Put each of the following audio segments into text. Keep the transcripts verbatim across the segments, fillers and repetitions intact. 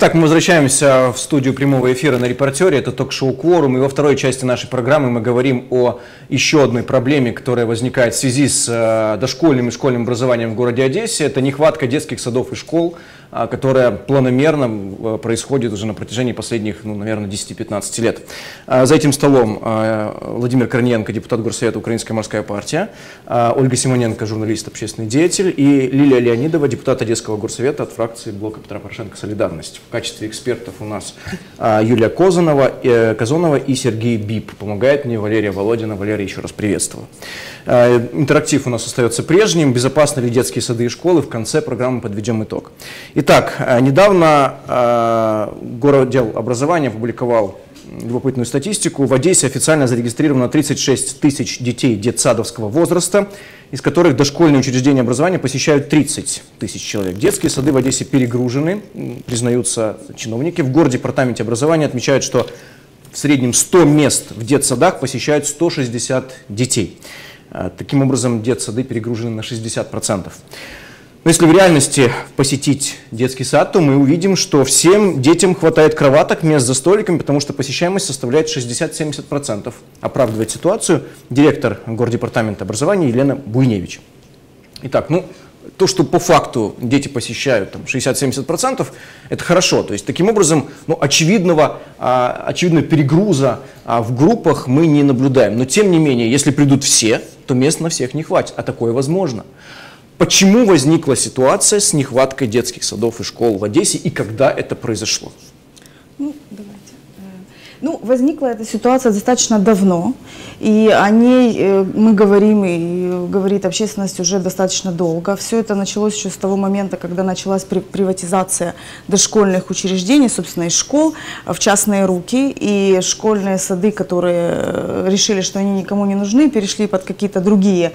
Итак, мы возвращаемся в студию прямого эфира на «Репортере». Это ток-шоу «Кворум». И во второй части нашей программы мы говорим о еще одной проблеме, которая возникает в связи с дошкольным и школьным образованием в городе Одессе. Это нехватка детских садов и школ, которая планомерно происходит уже на протяжении последних, ну, наверное, десяти-пятнадцати лет. За этим столом Владимир Корниенко, депутат Горсовета «Украинская морская партия», Ольга Симоненко, журналист, общественный деятель, и Лилия Леонидова, депутат Одесского горсовета от фракции Блока Петра Порошенко «Солидарность». В качестве экспертов у нас Юлия Козанова, Казонова и Сергей Бип. Помогает мне Валерия Володина. Валерия, еще раз приветствую. Интерактив у нас остается прежним. Безопасны ли детские сады и школы? В конце программы подведем итог. Итак, недавно Городдел образования опубликовал любопытную статистику. В Одессе официально зарегистрировано тридцать шесть тысяч детей детсадовского возраста, из которых дошкольные учреждения образования посещают тридцать тысяч человек. Детские сады в Одессе перегружены, признаются чиновники. В Гордепартаменте образования отмечают, что в среднем сто мест в детсадах посещают сто шестьдесят детей. Таким образом, детсады перегружены на шестьдесят процентов. Но если в реальности посетить детский сад, то мы увидим, что всем детям хватает кроваток, мест за столиками, потому что посещаемость составляет шестьдесят-семьдесят процентов. Оправдывает ситуацию директор Гордепартамента образования Елена Буйневич. Итак, ну, то, что по факту дети посещают шестьдесят-семьдесят процентов, это хорошо. То есть, таким образом, ну, очевидного, а, очевидного перегруза а, в группах мы не наблюдаем. Но, тем не менее, если придут все, то мест на всех не хватит, а такое возможно. Почему возникла ситуация с нехваткой детских садов и школ в Одессе и когда это произошло? Ну, давайте. Ну, возникла эта ситуация достаточно давно, и о ней мы говорим, и говорит общественность уже достаточно долго. Все это началось еще с того момента, когда началась приватизация дошкольных учреждений, собственно, и школ, в частные руки, и школьные сады, которые решили, что они никому не нужны, перешли под какие-то другие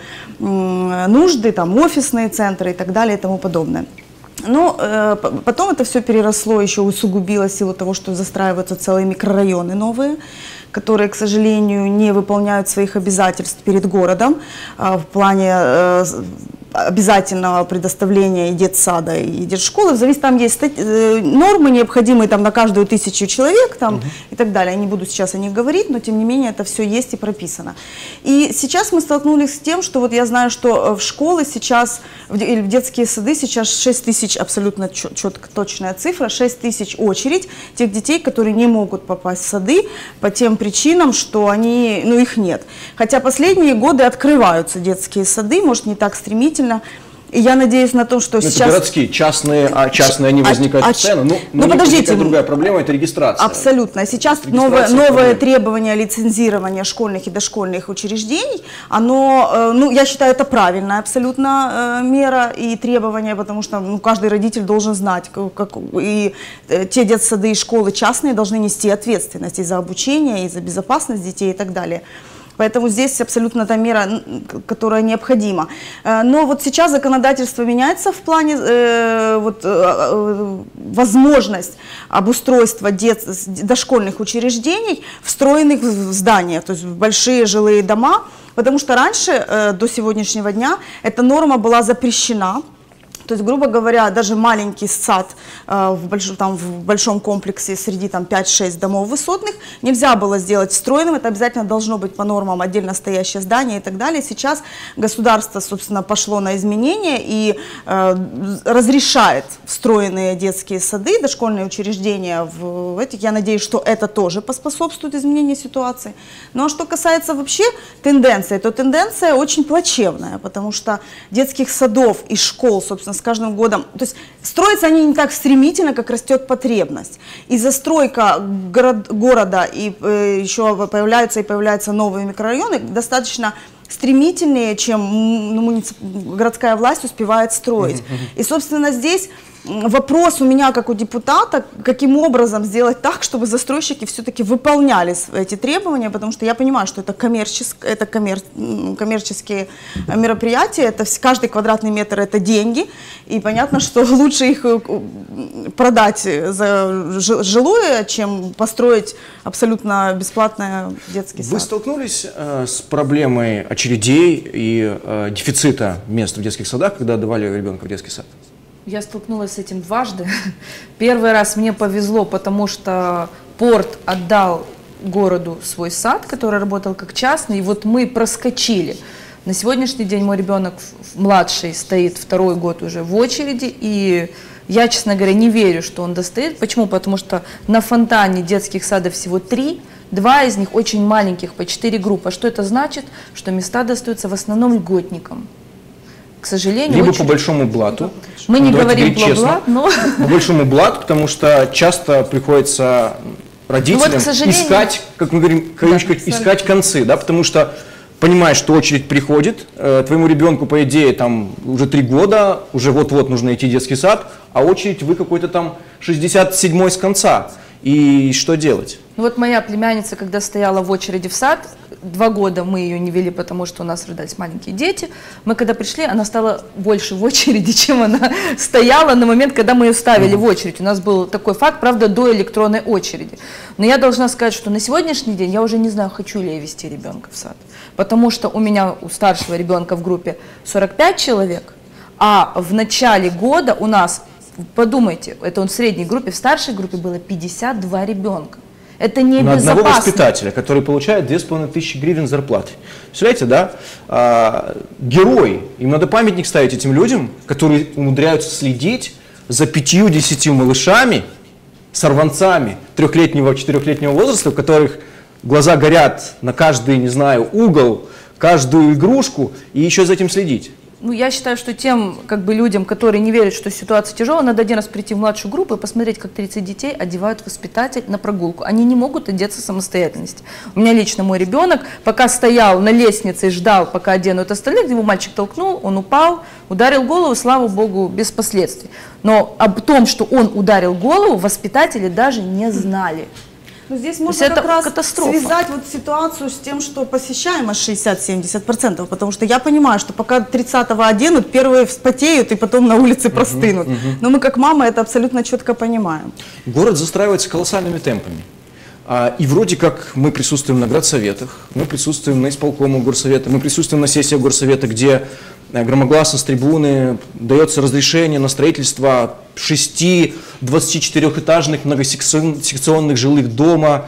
нужды, там офисные центры и так далее и тому подобное. Но э, потом это все переросло, еще усугубилось в силу того, что застраиваются целые микрорайоны новые, которые, к сожалению, не выполняют своих обязательств перед городом э, в плане э, обязательного предоставления и детсада, и детшколы. Зависит, там есть э, нормы, необходимые там, на каждую тысячу человек там, угу. и так далее. Я не буду сейчас о них говорить, но тем не менее это все есть и прописано. И сейчас мы столкнулись с тем, что вот я знаю, что в школы сейчас, или в детские сады сейчас шесть тысяч, абсолютно четко точная цифра, шесть тысяч очередь тех детей, которые не могут попасть в сады по тем причинам, что они, ну, их нет. Хотя последние годы открываются детские сады, может, не так стремительно. И я надеюсь на то, что ну, сейчас... Это городские, частные, а частные они возникают а, постоянно. Ну, ну подождите. Другая проблема – это регистрация. Абсолютно. Сейчас новое, новое требование лицензирования школьных и дошкольных учреждений, оно, ну, я считаю, это правильная абсолютно мера и требование, потому что ну, каждый родитель должен знать, как, и те детсады и школы частные должны нести ответственность и за обучение, и за безопасность детей и так далее. Поэтому здесь абсолютно та мера, которая необходима. Но вот сейчас законодательство меняется в плане э, вот, э, возможность обустройства дет, дошкольных учреждений, встроенных в здания, то есть в большие жилые дома, потому что раньше, э, до сегодняшнего дня, эта норма была запрещена. То есть, грубо говоря, даже маленький сад э, в, больш, там, в большом комплексе среди пяти-шести домов высотных нельзя было сделать встроенным. Это обязательно должно быть по нормам отдельно стоящее здание и так далее. Сейчас государство, собственно, пошло на изменения и э, разрешает встроенные детские сады, дошкольные учреждения в этих. Я надеюсь, что это тоже поспособствует изменению ситуации. Ну а что касается вообще тенденции, то тенденция очень плачевная, потому что детских садов и школ, собственно, с каждым годом, то есть строятся они не так стремительно, как растет потребность. И застройка город, города, и э, еще появляются и появляются новые микрорайоны, достаточно стремительнее, чем ну, муници... городская власть успевает строить. Mm-hmm. И, собственно, здесь вопрос у меня, как у депутата, каким образом сделать так, чтобы застройщики все-таки выполняли эти требования, потому что я понимаю, что это, коммерческое, это коммер, коммерческие мероприятия, это каждый квадратный метр это деньги, и понятно, что лучше их продать за жилое, чем построить абсолютно бесплатный детский сад. Вы столкнулись э, с проблемой очередей и э, дефицита мест в детских садах, когда отдавали ребенка в детский сад? Я столкнулась с этим дважды. Первый раз мне повезло, потому что порт отдал городу свой сад, который работал как частный, и вот мы проскочили. На сегодняшний день мой ребенок младший стоит второй год уже в очереди, и я, честно говоря, не верю, что он достоит. Почему? Потому что на фонтане детских садов всего три, два из них очень маленьких, по четыре группы. А что это значит? Что места достаются в основном льготникам. К сожалению, либо очень... по большому блату. Мы не Давайте говорим про блат, но... По большому блату, потому что часто приходится родителям ну вот, сожалению... искать, как мы говорим, да, искать концы, да, потому что понимаешь, что очередь приходит, э, твоему ребенку, по идее, там уже три года, уже вот-вот нужно идти в детский сад, а очередь вы какой-то там шестьдесят седьмой с конца. И что делать? Ну вот моя племянница, когда стояла в очереди в сад, два года мы ее не вели, потому что у нас рождались маленькие дети. Мы когда пришли, она стала больше в очереди, чем она стояла на момент, когда мы ее ставили в очередь. У нас был такой факт, правда, до электронной очереди. Но я должна сказать, что на сегодняшний день я уже не знаю, хочу ли я вести ребенка в сад. Потому что у меня, у старшего ребенка в группе сорок пять человек, а в начале года у нас, подумайте, это он в средней группе, в старшей группе было пятьдесят два ребенка. Это не на безопасно. Одного воспитателя, который получает две с половиной тысячи гривен зарплаты. Представляете, да? А, герой. Им надо памятник ставить этим людям, которые умудряются следить за пятью-десятью малышами, сорванцами трехлетнего, четырехлетнего возраста, у которых глаза горят на каждый, не знаю, угол, каждую игрушку, и еще за этим следить. Ну, я считаю, что тем как бы, людям, которые не верят, что ситуация тяжелая, надо один раз прийти в младшую группу и посмотреть, как тридцать детей одевают воспитатель на прогулку. Они не могут одеться самостоятельности. У меня лично мой ребенок, пока стоял на лестнице и ждал, пока оденут остальных, его мальчик толкнул, он упал, ударил голову, слава богу, без последствий. Но об том, что он ударил голову, воспитатели даже не знали. Но здесь можно как раз катастрофа. связать вот ситуацию с тем, что посещаемость шестьдесят-семьдесят процентов, потому что я понимаю, что пока тридцатого оденут, первые вспотеют и потом на улице простынут. Uh-huh, uh-huh. Но мы как мамы это абсолютно четко понимаем. Город застраивается колоссальными темпами. И вроде как мы присутствуем на градсоветах, мы присутствуем на исполкоме горсовета, мы присутствуем на сессии горсовета, где громогласно с трибуны дается разрешение на строительство шести двадцатичетырехэтажных многосекционных жилых дома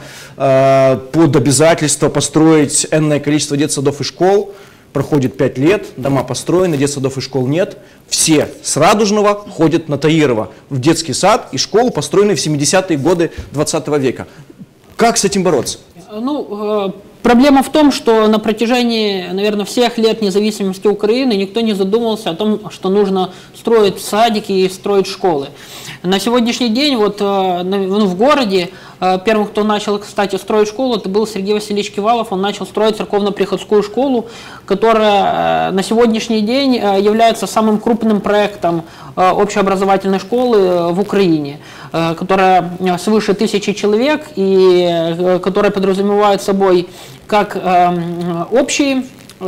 э, под обязательство построить энное количество детсадов и школ. Проходит пять лет, дома построены, детсадов и школ нет. Все с Радужного ходят на Таирова в детский сад и школу, построенные в семидесятые годы двадцатого века. Как с этим бороться? Ну, э, проблема в том, что на протяжении, наверное, всех лет независимости Украины никто не задумывался о том, что нужно строить садики и строить школы. На сегодняшний день вот, э, ну, в городе э, первым, кто начал, кстати, строить школу, это был Сергей Васильевич Кивалов. Он начал строить церковно-приходскую школу, которая э, на сегодняшний день э, является самым крупным проектом э, общеобразовательной школы э, в Украине, э, которая свыше тысячи человек и э, которая подразумевает собой как э, общие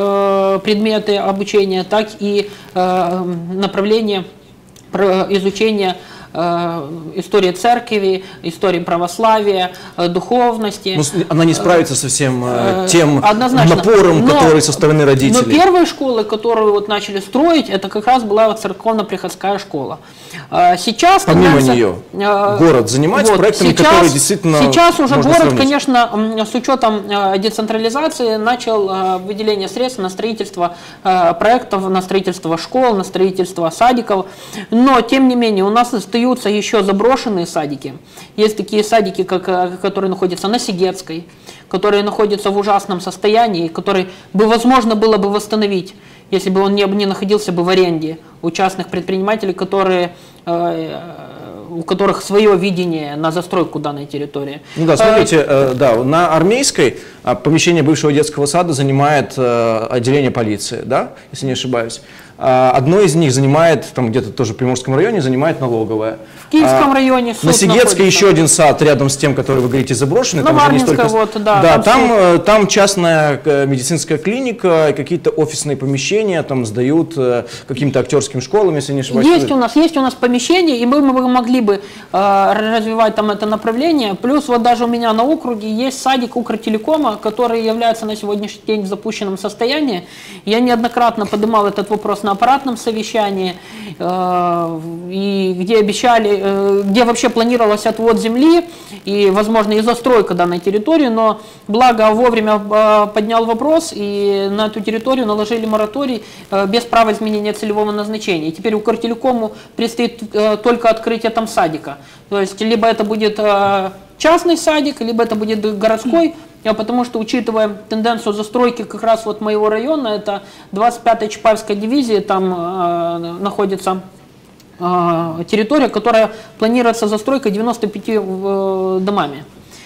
э, предметы обучения, так и э, направления изучения э, истории церкви, истории православия, э, духовности. Но она не справится со всем э, тем Однозначно. напором, но, который со стороны родителей. Но первые школы, которые вот начали строить, это как раз была церковно-приходская школа. Сейчас, помимо нее, город занимается вот, проектами, сейчас, которые действительно Сейчас уже город, сравнить. конечно, с учетом децентрализации начал выделение средств на строительство проектов, на строительство школ, на строительство садиков. Но, тем не менее, у нас остаются еще заброшенные садики. Есть такие садики, как, которые находятся на Сигетской, которые находятся в ужасном состоянии, которые бы возможно было бы восстановить, если бы он не, не находился бы в аренде у частных предпринимателей, которые, э, у которых свое видение на застройку данной территории. Ну да, смотрите, э, да, на Армейской помещение бывшего детского сада занимает э, отделение полиции, да, если не ошибаюсь. Одно из них занимает, там где-то тоже в Приморском районе, занимает налоговая. В Киевском а, районе суд на Сигетской еще один сад рядом с тем, который вы говорите заброшенный. Ну, там, не столько... вот, да, да, там, там, там частная медицинская клиника, какие-то офисные помещения там сдают каким-то актерским школам, если не ошибаюсь. Есть у нас, есть у нас помещение, и мы, мы могли бы э, развивать там это направление. Плюс вот даже у меня на округе есть садик Укртелекома, который является на сегодняшний день в запущенном состоянии. Я неоднократно поднимал этот вопрос на аппаратном совещании, э, и где обещали, э, где вообще планировалось отвод земли и, возможно, и застройка данной территории, но благо вовремя э, поднял вопрос, и на эту территорию наложили мораторий э, без права изменения целевого назначения. И теперь Укртелекому предстоит э, только открытие там садика. То есть либо это будет э, частный садик, либо это будет городской, потому что, учитывая тенденцию застройки как раз вот моего района, это двадцать пятая Чапаевская дивизия, там э, находится э, территория, которая планируется застройка девяносто пятью э, домами.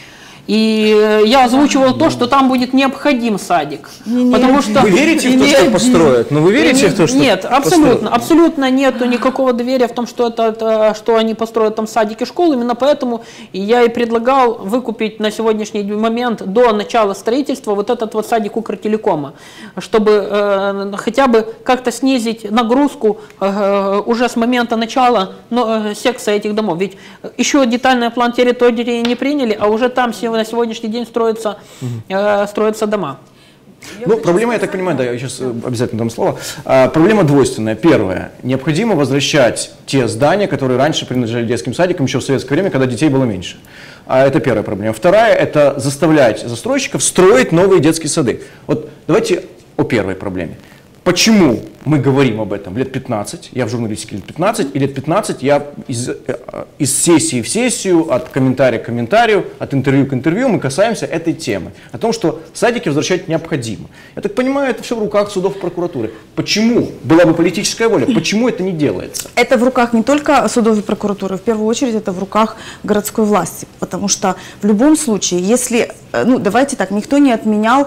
И я озвучивал то, что там будет необходим садик. Не, потому не, что... Вы верите в то, Нет, что построят? Ну, вы верите в то, что Нет, абсолютно. построят? Абсолютно нету никакого доверия в том, что, это, это, что они построят там садики, школы. Именно поэтому я и предлагал выкупить на сегодняшний момент до начала строительства вот этот вот садик Укртелекома, чтобы э, хотя бы как-то снизить нагрузку э, уже с момента начала но, э, секса этих домов. Ведь еще детальный план территории не приняли, а уже там сегодня на сегодняшний день строятся, э, строятся дома. Ну, проблема, я так понимаю, да, я сейчас обязательно дам слово. А, проблема двойственная. Первое. Необходимо возвращать те здания, которые раньше принадлежали детским садикам еще в советское время, когда детей было меньше. А, это первая проблема. Вторая – это заставлять застройщиков строить новые детские сады. Вот давайте о первой проблеме. Почему мы говорим об этом лет пятнадцать, я в журналистике лет пятнадцать, и лет пятнадцать я из, из сессии в сессию, от комментария к комментарию, от интервью к интервью мы касаемся этой темы. О том, что садики возвращать необходимо. Я так понимаю, это все в руках судов и прокуратуры. Почему? Была бы политическая воля, почему это не делается? Это в руках не только судов и прокуратуры, в первую очередь это в руках городской власти. Потому что в любом случае, если, ну давайте так, никто не отменял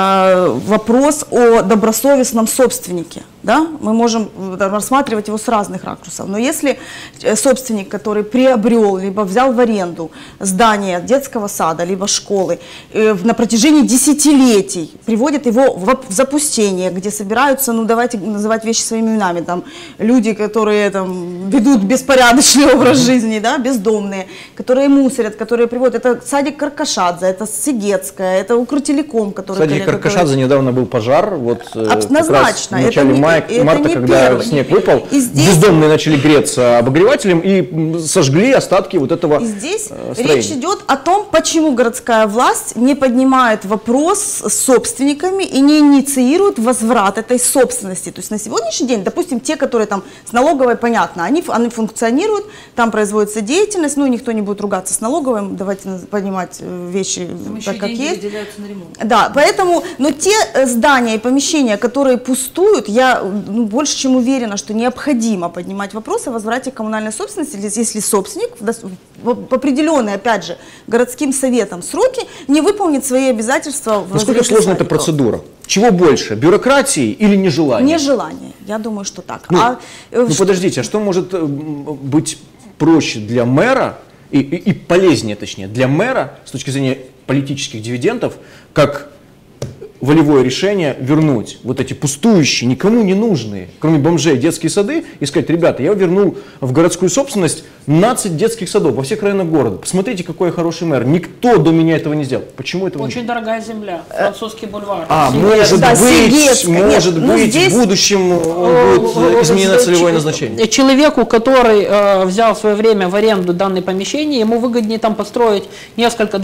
э, вопрос о добросовестном собственнике. Да? Мы можем рассматривать его с разных ракурсов. Но если собственник, который приобрел, либо взял в аренду здание детского сада, либо школы, на протяжении десятилетий приводит его в запустение, где собираются, ну давайте называть вещи своими именами, там, люди, которые там, ведут беспорядочный образ жизни, да, бездомные, которые мусорят, которые приводят, это садик Каркашадзе, это Сигетская, это Укртелеком, который... Садик Каркашадзе недавно был пожар, вот однозначно, как раз в начале это мая, не, марта, это когда первый. снег выпал, и здесь, бездомные начали греться обогревателем и сожгли остатки вот этого и здесь строения. Речь идет о том, почему городская власть не поднимает вопрос с собственниками и не инициирует возврат этой собственности. То есть на сегодняшний день, допустим, те, которые там с налоговой, понятно, они, они функционируют, там производится деятельность, ну никто не будет ругаться с налоговой, давайте понимать вещи там так, как есть. Выделяются на ремонт. Да, поэтому, но те здания и помещения, которые пустуют, я ну, больше чем уверена, что необходимо поднимать вопрос о возврате коммунальной собственности, если собственник в определенные, опять же, городским советом сроки не выполнит свои обязательства. Насколько сложна эта процедура? Чего больше, бюрократии или нежелания? Нежелание, я думаю, что так. Ну, а, ну что... подождите, а что может быть проще для мэра, и, и, и полезнее, точнее, для мэра с точки зрения политических дивидендов, как волевое решение вернуть вот эти пустующие, никому не нужные, кроме бомжей, детские сады, и сказать: ребята, я вернул в городскую собственность пятнадцать детских садов во всех районах города. Посмотрите, какой я хороший мэр. Никто до меня этого не сделал. Почему этого Очень не дорогая земля, французский бульвар. А, Сигетская. может Да, быть, Сигетская. может Нет, ну быть, здесь- в будущем будет изменено целевое назначение. Человеку, который э, взял в свое время в аренду данное помещение, ему выгоднее там построить несколько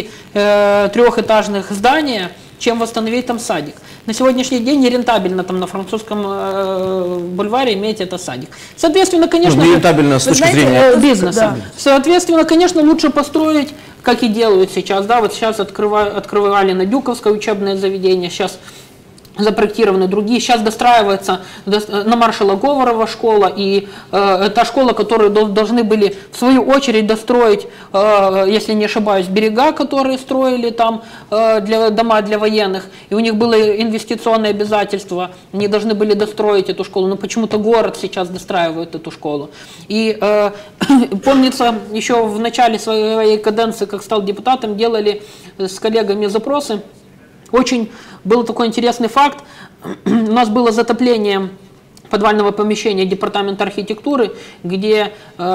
двадцатитрёхэтажных зданий, чем восстановить там садик. На сегодняшний день нерентабельно там на французском э, бульваре иметь это садик. Соответственно, конечно... Ну, нерентабельно с Вы точки знаете, зрения... э, бизнеса. Да. Соответственно, конечно, лучше построить, как и делают сейчас. Да, вот сейчас открывали, открывали на Дюковское учебное заведение, сейчас запроектированы другие. Сейчас достраивается на Маршала Говорова школа, и э, та школа, которую до, должны были в свою очередь достроить, э, если не ошибаюсь, берега, которые строили там э, для, дома для военных, и у них было инвестиционное обязательство, они должны были достроить эту школу, но почему-то город сейчас достраивает эту школу. И э, помнится, еще в начале своей каденции, как стал депутатом, делали с коллегами запросы. Очень был такой интересный факт. У нас было затопление подвального помещения департамента архитектуры, где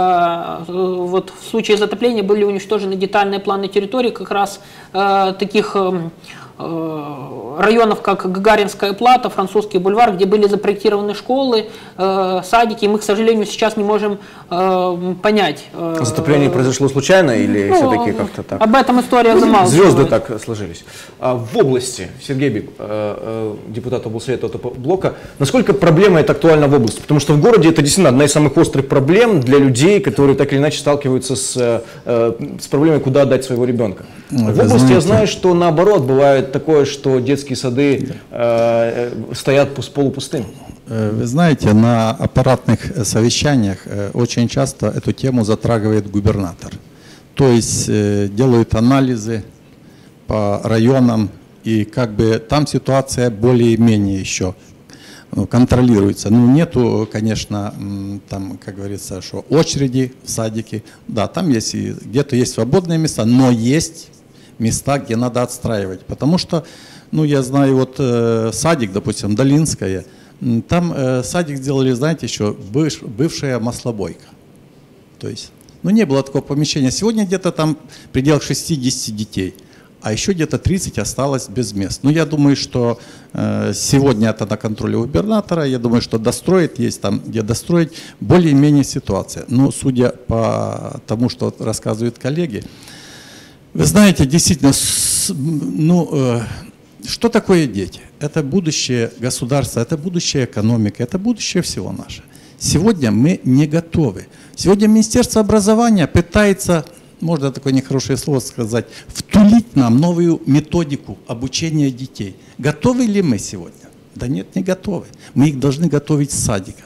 э, вот в случае затопления были уничтожены детальные планы территории как раз э, таких э, районов, как Гагаринская плата, Французский бульвар, где были запроектированы школы, э, садики, и мы, к сожалению, сейчас не можем э, понять. Э, Затопление произошло случайно или ну, все-таки как-то так? Об этом история замалчивает. Звезды так сложились. А в области, Сергей Бик, депутат облсовета блока, насколько проблема эта актуальна в области? Потому что в городе это действительно одна из самых острых проблем для людей, которые так или иначе сталкиваются с, с проблемой, куда отдать своего ребенка. В области знаете, я знаю, что наоборот бывает такое, что детские сады э, стоят полупустыми. Вы знаете, на аппаратных совещаниях очень часто эту тему затрагивает губернатор. То есть э, делают анализы по районам, и как бы там ситуация более-менее еще контролируется. Ну, нету, конечно, там, как говорится, что очереди в садике. Да, там есть, где-то есть свободные места, но есть места, где надо отстраивать. Потому что, ну, я знаю, вот э, садик, допустим, Долинская, там э, садик сделали, знаете, еще быв, бывшая маслобойка. То есть, ну, не было такого помещения. Сегодня где-то там в пределах шестидесяти детей, а еще где-то тридцать осталось без мест. Ну, я думаю, что э, сегодня это на контроле губернатора, я думаю, что достроить, есть там, где достроить, более-менее ситуация. Но, судя по тому, что рассказывают коллеги, вы знаете, действительно, ну, э, что такое дети? Это будущее государства, это будущее экономики, это будущее всего наше. Сегодня мы не готовы. Сегодня Министерство образования пытается, можно такое нехорошее слово сказать, втулить нам новую методику обучения детей. Готовы ли мы сегодня? Да нет, не готовы. Мы их должны готовить с садика.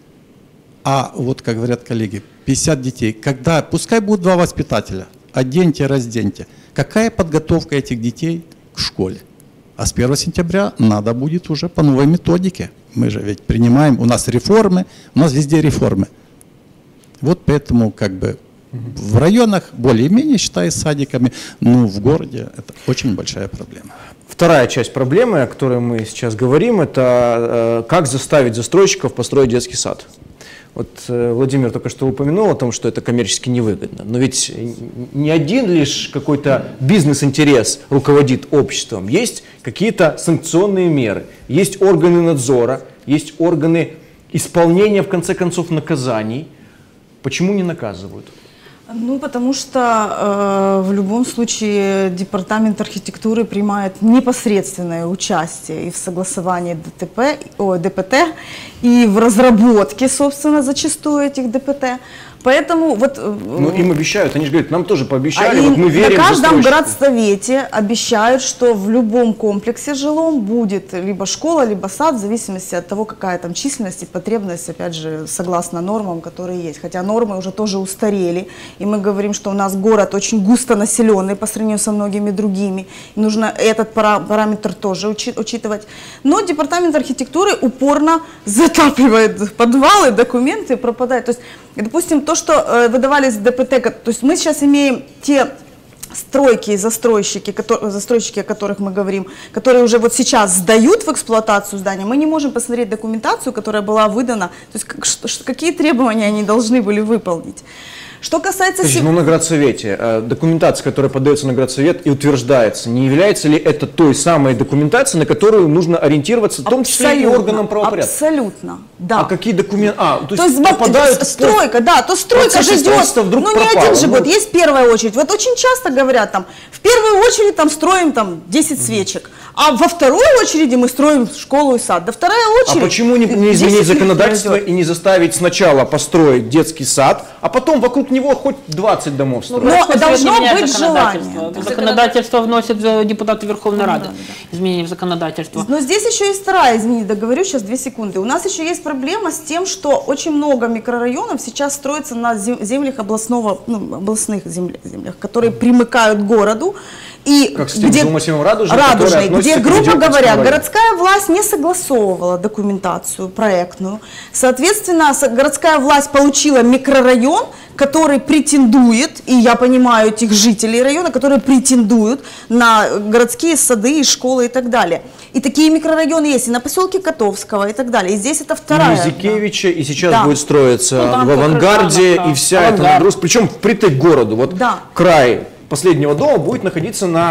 А вот, как говорят коллеги, пятьдесят детей, когда, пускай будут два воспитателя, оденьте, разденьте. Какая подготовка этих детей к школе? А с первого сентября надо будет уже по новой методике. Мы же ведь принимаем, у нас реформы, у нас везде реформы. Вот поэтому как бы в районах более-менее, считаю, с садиками, но в городе это очень большая проблема. Вторая часть проблемы, о которой мы сейчас говорим, это э, как заставить застройщиков построить детский сад. Вот э, Владимир только что упомянул о том, что это коммерчески невыгодно. Но ведь не один лишь какой-то бизнес-интерес руководит обществом. Есть какие-то санкционные меры, есть органы надзора, есть органы исполнения, в конце концов, наказаний. Почему не наказывают? Ну, потому что э, в любом случае департамент архитектуры принимает непосредственное участие и в согласовании ДТП, о, ДПТ, и в разработке, собственно, зачастую этих ДПТ. Поэтому вот... Ну, им обещают, они же говорят, нам тоже пообещали, а вот мы верим. На каждом городсовете обещают, что в любом комплексе жилом будет либо школа, либо сад, в зависимости от того, какая там численность и потребность, опять же, согласно нормам, которые есть. Хотя нормы уже тоже устарели, и мы говорим, что у нас город очень густо населенный по сравнению со многими другими, и нужно этот параметр тоже учи учитывать. Но департамент архитектуры упорно затапливает подвалы, документы пропадают. То есть, допустим, то, что э, выдавались ДПТ, то есть мы сейчас имеем те стройки и застройщики, которые, застройщики, о которых мы говорим, которые уже вот сейчас сдают в эксплуатацию здания, мы не можем посмотреть документацию, которая была выдана, то есть как, что, какие требования они должны были выполнить. Что касается... Подожди, ну, на градсовете, э, документация, которая подается на градсовет и утверждается, не является ли это той самой документацией, на которую нужно ориентироваться, в том числе и органам правопорядка? Абсолютно, да. А какие документы? А, то, то есть есть попадают... Стройка, да, то стройка же идет, ну не один же год, есть первая очередь. Вот очень часто говорят там, в первую очередь там строим там десять свечек, а во второй очереди мы строим школу и сад. Да вторая очередь... А почему не, не изменить законодательство и не заставить сначала построить детский сад, а потом вокруг него хоть двадцать домов строить? Но ну, должно быть желание. Законодательство вносят депутаты Верховной Рады, изменения в законодательство. Но здесь еще есть вторая, извините, договорю сейчас две секунды. У нас еще есть проблема с тем, что очень много микрорайонов сейчас строится на землях областного, ну, областных землях, землях, которые примыкают к городу. И как с тем где, же массивом Радужный, Радужный, где, грубо говоря, городская власть не согласовывала документацию проектную. Соответственно, городская власть получила микрорайон, который претендует, и я понимаю этих жителей района, которые претендуют на городские сады, и школы и так далее. И такие микрорайоны есть и на поселке Котовского и так далее. И здесь это вторая. И Мизикевича, и сейчас да. будет строиться ну, в Авангарде, и вся эта нагрузка, причем впритык к городу. Вот да. край последнего дома будет находиться на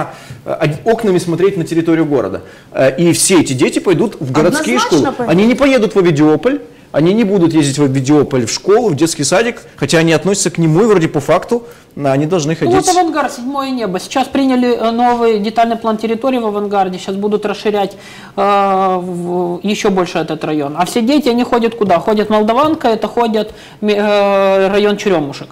окнами смотреть на территорию города. И все эти дети пойдут в городские Однозначно школы. пойдут. Они не поедут в Овидиополь, они не будут ездить в Овидиополь в школу, в детский садик, хотя они относятся к нему, и вроде по факту они должны ходить. Ну вот «Авангард», седьмое небо. Сейчас приняли новый детальный план территории в «Авангарде», сейчас будут расширять э, в, еще больше этот район. А все дети, они ходят куда? Ходят Молдаванка, это ходят э, район Черемушек.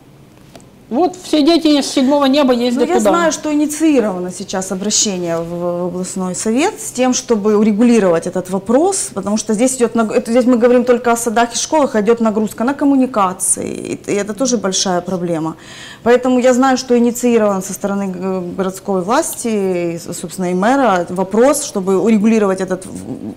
Вот все дети из седьмого неба ездят Но я туда. знаю, что инициировано сейчас обращение в областной совет с тем, чтобы урегулировать этот вопрос, потому что здесь идет, это, здесь мы говорим только о садах и школах, а идет нагрузка на коммуникации, и это тоже большая проблема. Поэтому я знаю, что инициирован со стороны городской власти, собственно, и мэра вопрос, чтобы урегулировать этот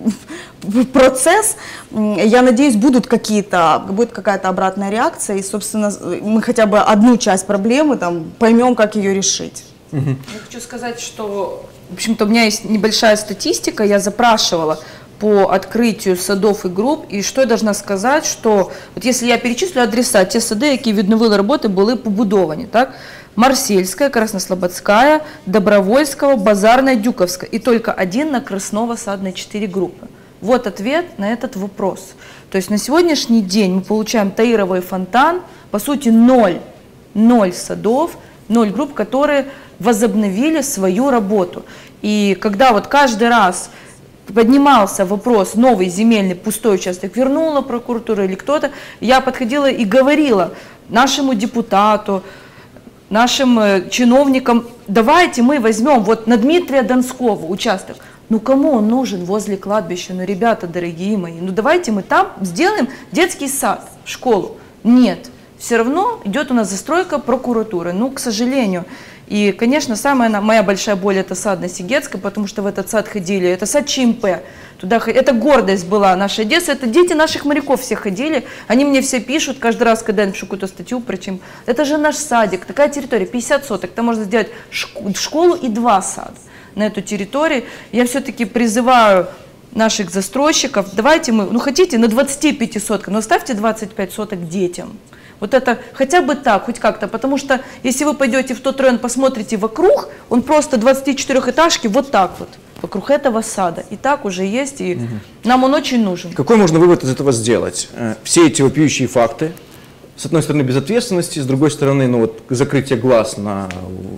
процесс. Я надеюсь, будут какие-то, будет какая-то обратная реакция, и, собственно, мы хотя бы одну часть проблемы там поймем, как ее решить. Я хочу сказать, что, в общем-то, у меня есть небольшая статистика, я запрашивала по открытию садов и групп, и что я должна сказать, что вот если я перечислю адреса, те сади, які відновили роботи, були побудовані, так? Марсельская, Краснослободская, Добровольского, Базарная, Дюковская, и только один на Красново-Садной четыре группы. Вот ответ на этот вопрос. То есть на сегодняшний день мы получаем Таирово и Фонтан, по сути, ноль, ноль садов, ноль групп, которые возобновили свою работу. И когда вот каждый раз поднимался вопрос, новый земельный пустой участок вернула прокуратура или кто-то, я подходила и говорила нашему депутату, нашим чиновникам, давайте мы возьмем вот на Дмитрия Донского участок. Ну кому он нужен возле кладбища? Ну, ребята, дорогие мои, ну давайте мы там сделаем детский сад, школу. Нет, все равно идет у нас застройка прокуратуры, ну, к сожалению. И, конечно, самая моя большая боль – это сад на Сигетской, потому что в этот сад ходили, это сад ЧМП, туда, это гордость была нашей Одессы, это дети наших моряков все ходили, они мне все пишут каждый раз, когда я напишу какую-то статью про ЧМП. Это же наш садик, такая территория, пятьдесят соток, там можно сделать школу и два сада на эту территорию. Я все-таки призываю наших застройщиков, давайте мы, ну хотите, на двадцати пяти сотках, но оставьте двадцать пять соток детям. Вот это хотя бы так, хоть как-то, потому что если вы пойдете в тот район, посмотрите вокруг, он просто двадцатичетырёхэтажки вот так вот, вокруг этого сада. И так уже есть, и угу. нам он очень нужен. Какой можно вывод из этого сделать? Все эти вопиющие факты, с одной стороны безответственности, с другой стороны, ну вот закрытие глаз на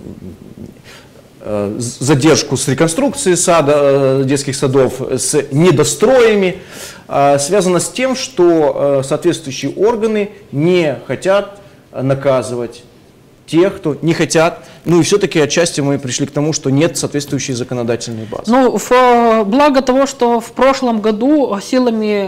задержку с реконструкцией сада, детских садов, с недостроями, связано с тем, что соответствующие органы не хотят наказывать тех, кто не хотят. Ну и все-таки отчасти мы пришли к тому, что нет соответствующей законодательной базы. Ну, в, благо того, что в прошлом году силами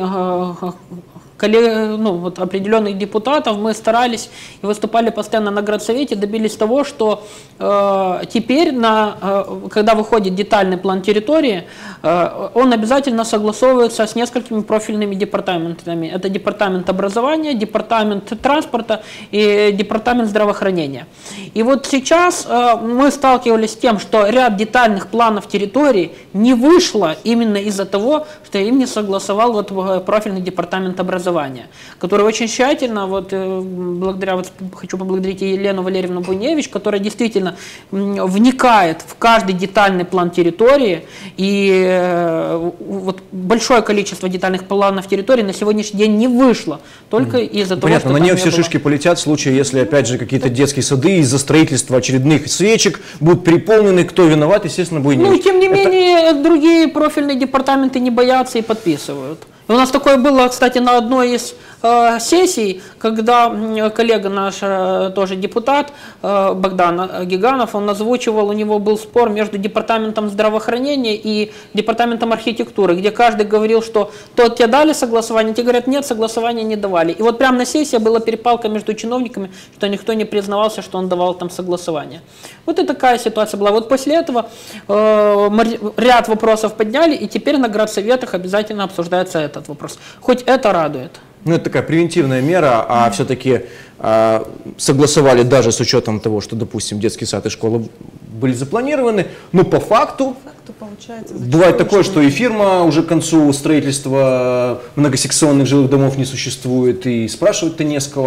ну, вот определенных депутатов мы старались и выступали постоянно на Градсовете, добились того, что э, теперь, на, э, когда выходит детальный план территории, э, он обязательно согласовывается с несколькими профильными департаментами. Это департамент образования, департамент транспорта и департамент здравоохранения. И вот сейчас э, мы сталкивались с тем, что ряд детальных планов территории не вышло именно из-за того, что им не согласовал вот профильный департамент образования, который очень тщательно, вот, благодаря, вот, хочу поблагодарить Елену Валерьевну Буйневич, которая действительно вникает в каждый детальный план территории, и вот большое количество детальных планов территории на сегодняшний день не вышло, только mm. из-за того, Понятно, что на нее все было. шишки полетят в случае, если опять же какие-то детские сады из-за строительства очередных свечек будут переполнены, кто виноват, естественно, Буйневич. Ну, тем не Это... менее, другие профильные департаменты не боятся и подписывают. И у нас такое было, кстати, на одной из э, сессий, когда коллега наш, э, тоже депутат, э, Богдан Гиганов, он озвучивал, у него был спор между департаментом здравоохранения и департаментом архитектуры, где каждый говорил, что тот тебе дали согласование, те говорят, нет, согласования не давали. И вот прямо на сессии была перепалка между чиновниками, что никто не признавался, что он давал там согласование. Вот и такая ситуация была. Вот после этого э, ряд вопросов подняли, и теперь на градсоветах обязательно обсуждается это. Этот вопрос. Хоть это радует. Ну, это такая превентивная мера, а все-таки а, согласовали даже с учетом того, что, допустим, детский сад и школа были запланированы, но по факту, по факту получается, бывает такое, что и фирма уже к концу строительства многосекционных жилых домов не существует, и спрашивать-то не с кого.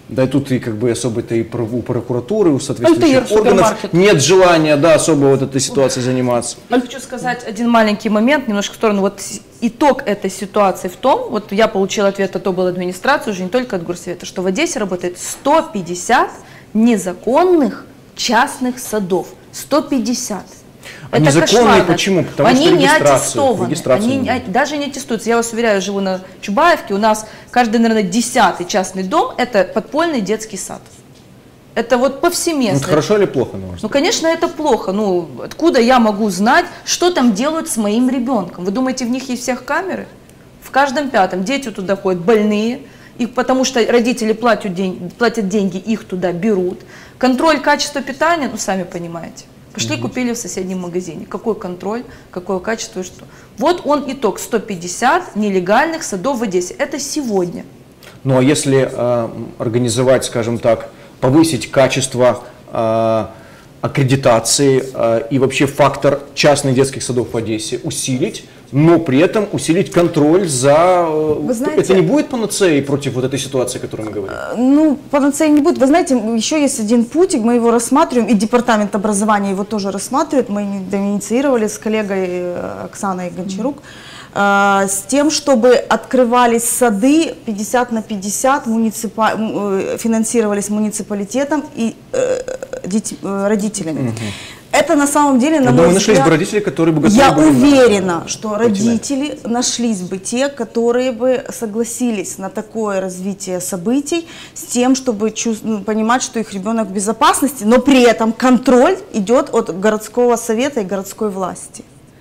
Да и тут и как бы особо-то и у прокуратуры, у соответствующих Альтаир, органов супермаркет. нет желания, да, особо вот этой ситуацией заниматься. Я хочу сказать один маленький момент, немножко в сторону. Вот итог этой ситуации в том, вот я получила ответ от обл. Администрации, уже не только от горсовета, что в Одессе работает сто пятьдесят незаконных частных садов. сто пятьдесят. А Это незаконные кошмарно. почему? Потому они что не регистрацию, аттестованы, регистрацию они не не- даже не аттестуются. Я вас уверяю, живу на Чубаевке, у нас каждый, наверное, десятый частный дом – это подпольный детский сад. Это вот повсеместно. Ну, это хорошо или плохо, на ваш Ну, взгляд? конечно, это плохо. Ну, откуда я могу знать, что там делают с моим ребенком? Вы думаете, в них есть всех камеры? В каждом пятом дети туда ходят больные, и потому что родители платят деньги, платят деньги, их туда берут. Контроль качества питания, ну, сами понимаете. Пошли, купили в соседнем магазине. Какой контроль, какое качество и что. Вот он итог, сто пятьдесят нелегальных садов в Одессе. Это сегодня. Ну а если э, организовать, скажем так, повысить качество э, аккредитации э, и вообще фактор частных детских садов в Одессе усилить, но при этом усилить контроль за... э, Вы знаете- это не будет панацеей против вот этой ситуации, о которой мы говорим? Ну, панацеи не будет. Вы знаете, еще есть один путь, мы его рассматриваем, и департамент образования его тоже рассматривает. Мы инициировали с коллегой э, Оксаной Гончарук, э, с тем, чтобы открывались сады пятьдесят на пятьдесят, муниципа... э, финансировались муниципалитетом и э, деть- э, родителями. Это на самом деле, на Я мой думаю, нашлись взгляд, бы родители, которые бы готовы я были на- уверена, что пойти на это. родители нашлись бы те, которые бы согласились на такое развитие событий с тем, чтобы чувств- ну, понимать, что их ребенок в безопасности, но при этом контроль идет от городского совета и городской власти.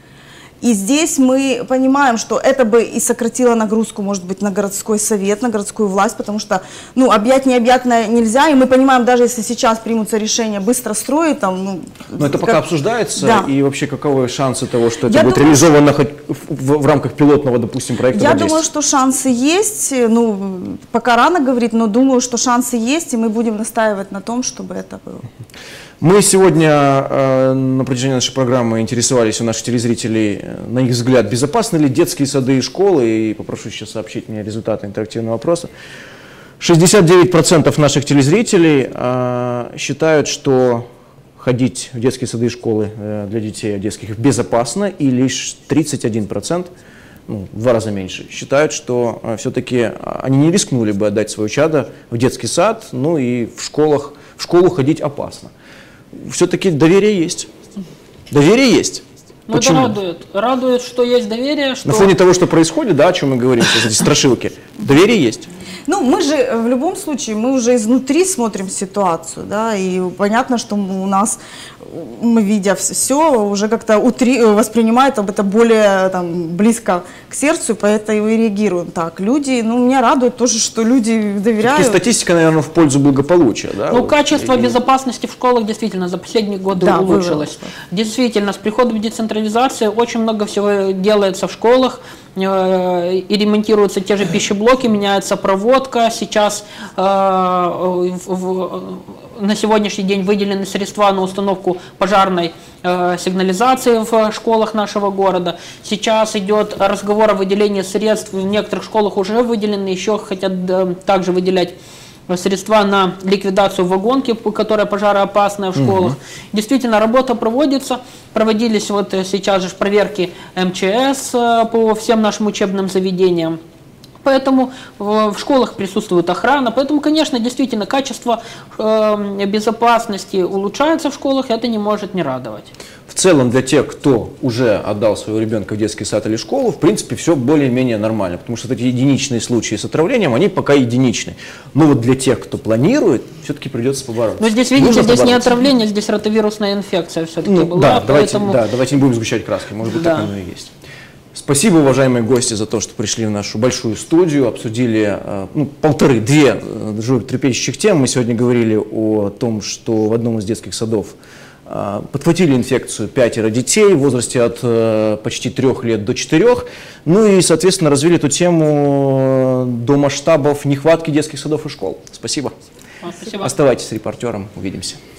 И здесь мы понимаем, что это бы и сократило нагрузку, может быть, на городской совет, на городскую власть, потому что, ну, объять необъятное нельзя, и мы понимаем, даже если сейчас примутся решения быстро строить, там, ну... Но это пока как- обсуждается, Да. и вообще каковы шансы того, что это Я будет думаю, реализовано хоть в, в- в рамках пилотного, допустим, проекта Я в Одессе? думаю, что шансы есть, ну, пока рано говорить, но думаю, что шансы есть, и мы будем настаивать на том, чтобы это было. Мы сегодня э, на протяжении нашей программы интересовались у наших телезрителей, э, на их взгляд, безопасны ли детские сады и школы, и попрошу сейчас сообщить мне результаты интерактивного опроса. шестьдесят девять процентов наших телезрителей э, считают, что ходить в детские сады и школы э, для детей одесских безопасно, и лишь тридцать один процент, ну, в два раза меньше, считают, что э, все-таки они не рискнули бы отдать свое чадо в детский сад, ну и в школах, в школу ходить опасно. Все-таки доверие есть. Доверие есть. Ну, это Почему? радует. Радует, что есть доверие, что... На фоне того, что происходит, да, о чем мы говорим сейчас, эти страшилки, доверие есть. Ну, мы же э, в любом случае, мы уже изнутри смотрим ситуацию, да, и понятно, что мы- у нас, э, мы, видя все, уже как-то утри, э, воспринимают об это более там, близко к сердцу, и поэтому и реагируем так. Люди, ну, меня радует тоже, что люди И доверяют. статистика, наверное, в пользу благополучия. Да, Ну, вот. качество И- безопасности в школах действительно за последние годы Да, улучшилось. выросло. Действительно, с приходом децентрализации очень много всего делается в школах, э, и ремонтируются те же пищеблоки, меняется проводка. Сейчас э, в- в- на сегодняшний день выделены средства на установку пожарной э, сигнализации в школах нашего города. Сейчас идет разговор о выделении средств, в некоторых школах уже выделены, еще хотят э, также выделять средства на ликвидацию вагонки, которая пожароопасная в школах. Действительно, работа проводится. Проводились вот э, сейчас же проверки эм че эс э, по всем нашим учебным заведениям. Поэтому в в школах присутствует охрана. Поэтому, конечно, действительно, качество э, безопасности улучшается в школах, это не может не радовать. В целом, для тех, кто уже отдал своего ребенка в детский сад или школу, в принципе, все более-менее нормально, потому что эти единичные случаи с отравлением, они пока единичны. Но вот для тех, кто планирует, все-таки придется побороться. Но здесь, видите, Нужно здесь не побороться. отравление, здесь ротовирусная инфекция все-таки Ну, была. да, давайте, поэтому... да, давайте не будем сгущать краски, может быть, Да. так оно и есть. Спасибо, уважаемые гости, за то, что пришли в нашу большую студию, обсудили э, ну, полторы, две э, животрепещущих темы. Мы сегодня говорили о том, что в одном из детских садов э, подхватили инфекцию пятеро детей в возрасте от э, почти трех лет до четырех. Ну и, соответственно, развили эту тему до масштабов нехватки детских садов и школ. Спасибо. Спасибо. Оставайтесь с репортером, увидимся.